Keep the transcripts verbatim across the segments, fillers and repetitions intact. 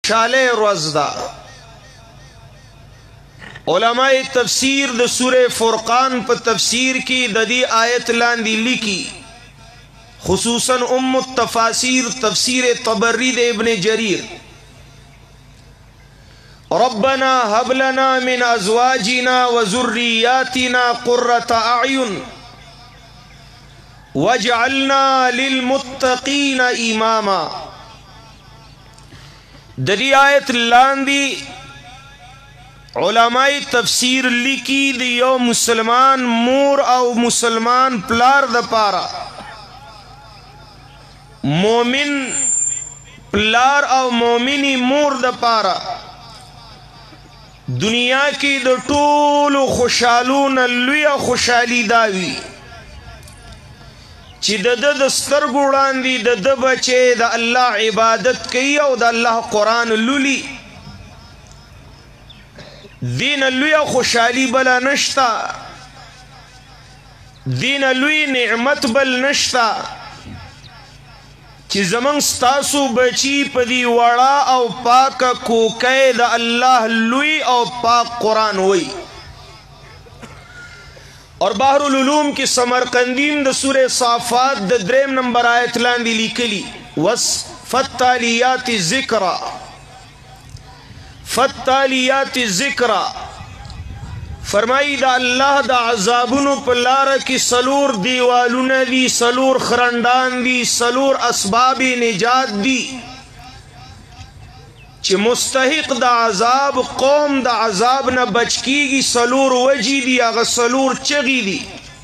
خوشاله ورځ ده. علماء تفسیر د سورہ فرقان په تفسیر کې د دې آیت لاندې لیکي، خصوصا ام التفاسیر تفسیر طبری د ابن جریر، ربنا هب لنا من ازواجنا وذرياتنا قرة اعين واجعلنا للمتقين اماما. د دې آیت لاندې علماء تفسیر لیکي د یو مسلمان مور او مسلمان پلار د پاره، مومن پلار او مومنی مور د پاره دنیا کې د ټولو خوشالونه لوی خوشالي داوي چې د د د سترګو وړاندې د د بچې د الله عبادت کوي او د الله قرآن لولي. دین لوی خوشالي بل نشتا، دین لوی نعمت بل نشتا چې زمون ستاسو بچی په دی وړا او پاک کوکې د الله لوی او پاک قرآن وی. اور بحر العلوم کی سمرقندیم د سورہ صافات د دریم نمبر آیت لاندې لیکلی، فالتالیات ذکرا فالتالیات ذکرا، فرمائی دا اللہ دا عذابونو پر لارا کی سلور دیوالون دی، سلور خرندان دی، سلور اسباب نجات دی چی مستحق دا عذاب قوم دا عذاب نہ بچ کی گی. سلور وجی دی، اغا سلور چغی دی.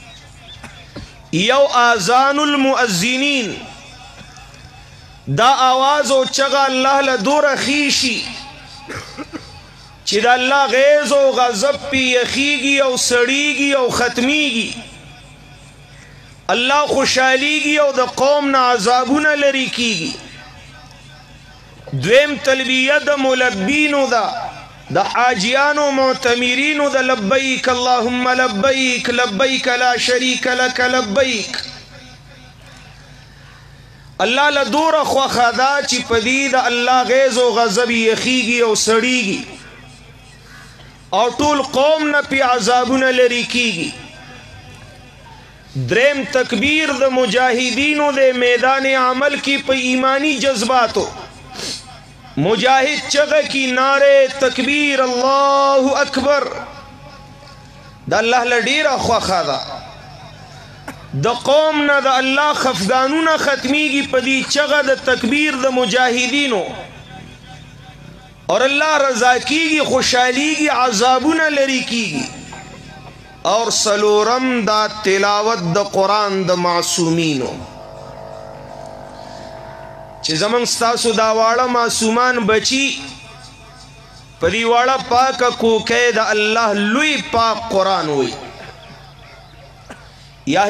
یو آذان المؤذنین، دا آواز و چغا اللہ لدور خیشی چی دا اللہ غیظ و غضب پی یخیگی او سڑیگی او ختمیگی، اللہ خوشحالیگی او دا قوم نا عذابونا لری کیگی. دویم تلبیہ دا ملبینو دا دا حاجیانو معتمرینو دا لبیک اللہم لبیک لبیک لا شریک لک لبیک. اللہ لدور خوخدا چی پدید اللہ غیظ و غضب یخیگی او سڑیگی اور طول قوم نہ پی عذابنا لری کیگی. دریم تکبیر د مجاہدینو دے میدان عمل کی پہ ایمانی جذباتو، مجاہد چغہ کی نعرے تکبیر اللہ اکبر دا اللہ لڈیرہ خواخا دا دا قوم نہ دا اللہ خفگانونا ختمی کی پدی چغہ دا تکبیر دا مجاہدینو، اور اللہ رضا کی گی خوشحالی گی عذابونا لری کی گی. اور سلورم دا تلاوت دا قرآن دا معصومینو چی زمان ستاسو دا وارا معصومان بچی پدی وارا پاک کوکے دا اللہ لوی پاک قرآن ہوئی.